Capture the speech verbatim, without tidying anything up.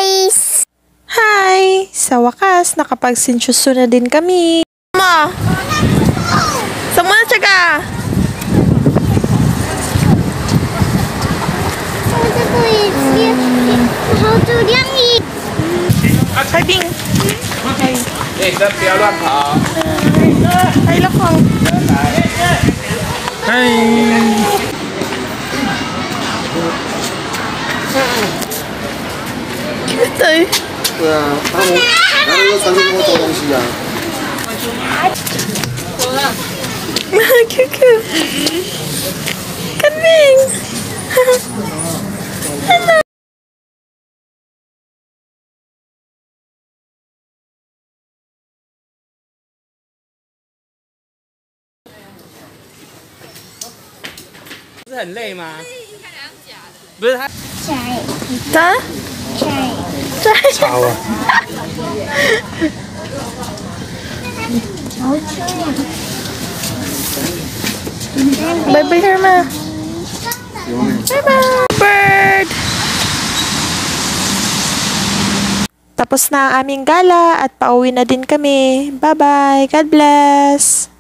guys! Hi! Sa wakas, nakapagsinsyuso na din kami. Ma! Saan mo na siya ka? Hi, Bing! Hi! 哎，你不要乱跑。 Hi, Lakong! Hi! Cute eh! 对啊，他们他们都传说跟我偷东西啊。 Cute, cute! Kan Bing! Hello! 是很累吗？不是他。 Ta? Try. 吵啊！ Bye bye, Herma. Bye bye. Bird. Tapos na ang aming gala at pauwi na din kami. Bye bye. God bless.